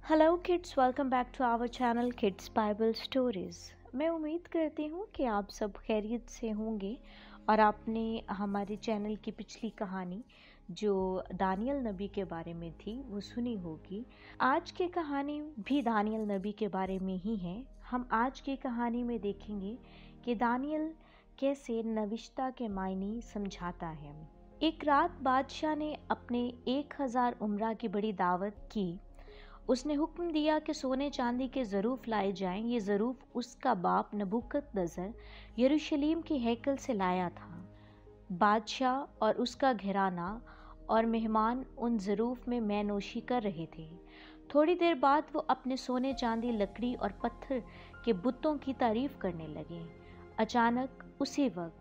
Hello kids, welcome back to our channel kids Bible stories. मैं उम्मीद करती हूँ कि आप सब खैरियत से होंगे और आपने हमारे चैनल की पिछली कहानी जो दानियल नबी के बारे में थी वो सुनी होगी। आज की कहानी भी दानियल नबी के बारे में ही है। हम आज की कहानी में देखेंगे कि दानियल कैसे नविश्ता के मायने समझाता है। एक रात बादशाह ने अपने 1000 उमरा की बड़ी दावत की। उसने हुक्म दिया कि सोने चांदी के ज़रूफ लाए जाएं। ये ज़रूफ उसका बाप नबूकदनेस्सर यरूशलेम के हैकल से लाया था। बादशाह और उसका घराना और मेहमान उन ज़रूफ में मैनोशी कर रहे थे। थोड़ी देर बाद वो अपने सोने चांदी लकड़ी और पत्थर के बुतों की तारीफ करने लगे। अचानक उसी वक्त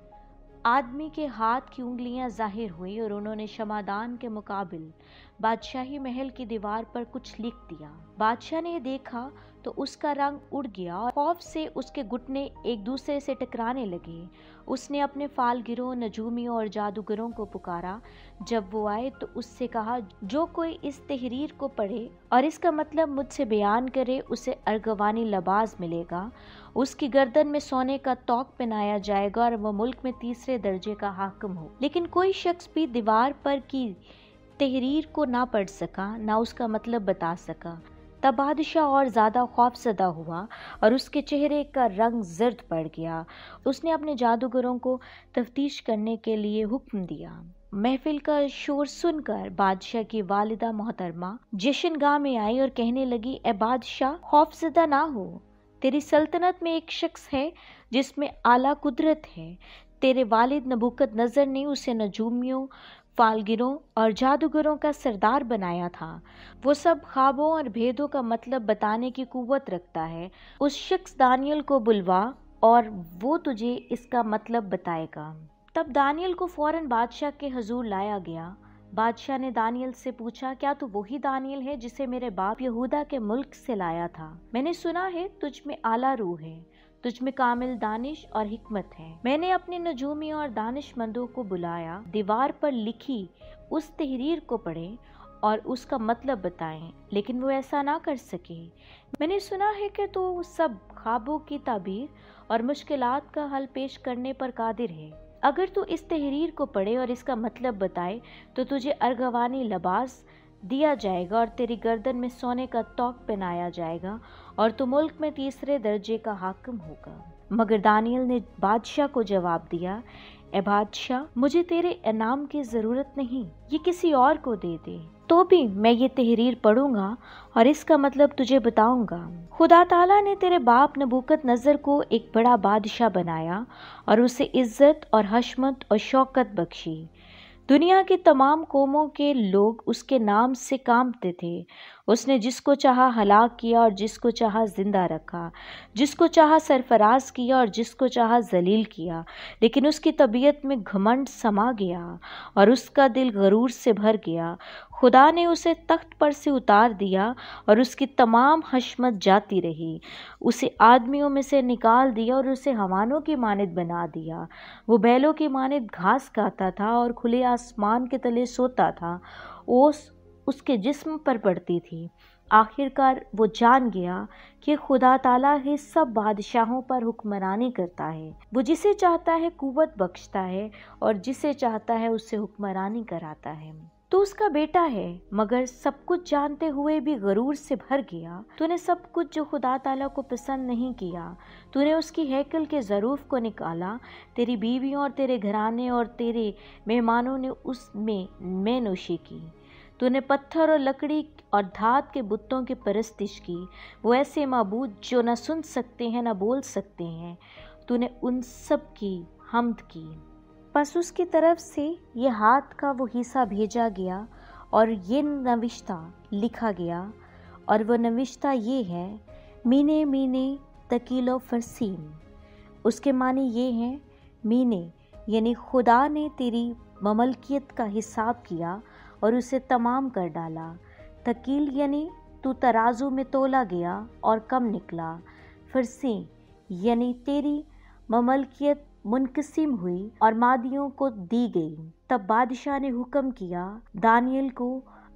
आदमी के हाथ की उंगलियां जाहिर हुई और उन्होंने क्षमादान के मुकाबिल बादशाही महल की दीवार पर कुछ लिख दिया। बादशाह ने देखा तो उसका रंग उड़ गया और खौफ से उसके घुटने एक दूसरे से टकराने लगे। उसने अपने फालगिरों, नजूमियों और जादूगरों को पुकारा। जब वो आए तो उससे कहा, जो कोई इस तहरीर को पढ़े और इसका मतलब मुझसे बयान करे उसे अर्गवानी लबास मिलेगा। उसकी गर्दन में सोने का तौक पहनाया जाएगा और वह मुल्क में तीसरे दर्जे का हाकिम हो। लेकिन कोई शख्स भी दीवार पर की तहरीर को ना पढ़ सका, ना उसका मतलब बता सका। तब बादशाह और ज़्यादा खौफजदा हुआ और उसके चेहरे का रंग जर्द पड़ गया। उसने अपने जादूगरों को तफ्तीश करने के लिए हुक्म दिया। महफिल का शोर सुनकर बादशाह की वालिदा मोहतरमा जश्नगाह में आई और कहने लगी, ए बादशाह, खौफजदा ना हो। तेरी सल्तनत में एक शख्स है जिसमें आला कुदरत है। तेरे वालिद नबूकदनेस्सर ने उसे नजूमियों, फालगिरों और जादूगरों का सरदार बनाया था। वो सब ख्वाबों और भेदों का मतलब बताने की कुव्वत रखता है। उस शख्स दानियल को बुलवा और वो तुझे इसका मतलब बताएगा। तब दानियल को फौरन बादशाह के हुजूर लाया गया। बादशाह ने दानियल से पूछा, क्या तू वही दानियल है जिसे मेरे बाप यहूदा के मुल्क से लाया था? मैंने सुना है तुझ में आला रूह है, तुझ में कामिल दानिश और हिकमत है। मैंने अपने नजूमी और दानिशमंदों को बुलाया, दीवार पर लिखी उस तहरीर को पढ़े और उसका मतलब बताएं, लेकिन वो ऐसा ना कर सके। मैंने सुना है कि तू सब ख्वाबों की ताबीर और मुश्किलात का हल पेश करने पर कादिर है। अगर तू इस तहरीर को पढ़े और इसका मतलब बताए तो तुझे अर्गवानी लबास दिया जाएगा और तेरी गर्दन में सोने का तौक पहनाया जाएगा और तू मुल्क में तीसरे दर्जे का हाकिम होगा। मगर दानियल ने बादशाह को जवाब दिया, ए बादशाह, मुझे तेरे इनाम की ज़रूरत नहीं, ये किसी और को दे दे, तो भी मैं ये तहरीर पढ़ूंगा और इसका मतलब तुझे बताऊंगा। खुदा ताला ने तेरे बाप नबूकदनेस्सर को एक बड़ा बादशाह बनाया और उसे इज्जत और हशमत और शौकत बख्शी। दुनिया की तमाम कौमों के लोग उसके नाम से कांपते थे। उसने जिसको चाहा हलाक किया और जिसको चाहा जिंदा रखा, जिसको चाहा सरफराज किया और जिसको चाहा जलील किया। लेकिन उसकी तबीयत में घमंड समा गया और उसका दिल गरूर से भर गया। खुदा ने उसे तख्त पर से उतार दिया और उसकी तमाम हशमत जाती रही। उसे आदमियों में से निकाल दिया और उसे हवानों की मानद बना दिया। वो बैलों की मानद घास खाता था और खुले आसमान के तले सोता था। ओस उसके जिस्म पर पड़ती थी। आखिरकार वो जान गया कि खुदा ताला ही सब बादशाहों पर हुक्मरानी करता है। वो जिसे चाहता है कुव्वत बख्शता है और जिसे चाहता है उससे हुक्मरानी कराता है। तो उसका बेटा है, मगर सब कुछ जानते हुए भी गरूर से भर गया। तूने सब कुछ जो खुदा ताला को पसंद नहीं किया, तूने उसकी हैकल के ज़रूफ को निकाला। तेरी बीवियों और तेरे घराने और तेरे मेहमानों ने उसमें मैनोशी की। तूने पत्थर और लकड़ी और धात के बुतों की परस्तिश की, वो ऐसे माबूद जो न सुन सकते हैं न बोल सकते हैं। तूने उन सब की हम्द की। बस उसकी तरफ से ये हाथ का वो हिस्सा भेजा गया और ये नविश्ता लिखा गया, और वो नविश्ता ये है, मीने मीने तकीलो फरसीम। उसके माने ये हैं, मीने यानी खुदा ने तेरी ममलकियत का हिसाब किया और उसे तमाम कर डाला। तकील यानी तू तराजू में तोला गया और कम निकला। फरसी यानी तेरी ममलकियत मुनकसिम हुई और मादियों को दी गई। तब बादशाह ने हुक्म किया, दानियल को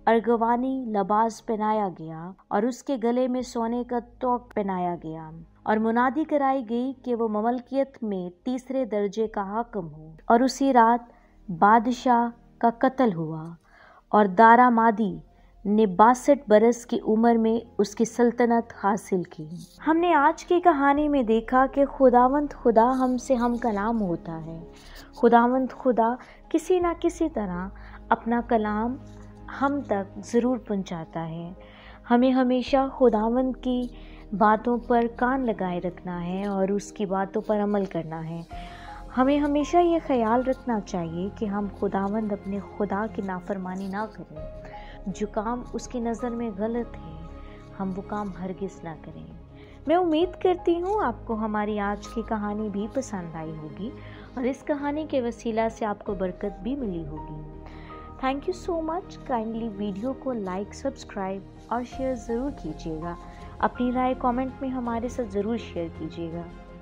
अर्गवानी लबास पहनाया गया और उसके गले में सोने का तोक पहनाया गया और मुनादी कराई गई कि वो ममलकियत में तीसरे दर्जे का हाकिम हो। और उसी रात बादशाह का कत्ल हुआ और दारा मादी ने 62 बरस की उम्र में उसकी सल्तनत हासिल की। हमने आज की कहानी में देखा कि खुदावंद खुदा हमसे हम कलाम होता है। खुदावंद खुदा किसी ना किसी तरह अपना कलाम हम तक ज़रूर पहुंचाता है। हमें हमेशा खुदावंद की बातों पर कान लगाए रखना है और उसकी बातों पर अमल करना है। हमें हमेशा ये ख्याल रखना चाहिए कि हम खुदावंद अपने खुदा की नाफरमानी ना करें। जो काम उसकी नज़र में गलत है हम वो काम हरगिज़ ना करें। मैं उम्मीद करती हूँ आपको हमारी आज की कहानी भी पसंद आई होगी और इस कहानी के वसीला से आपको बरकत भी मिली होगी। Thank you so much. Kindly video को लाइक, सब्सक्राइब और शेयर ज़रूर कीजिएगा। अपनी राय कमेंट में हमारे साथ ज़रूर शेयर कीजिएगा।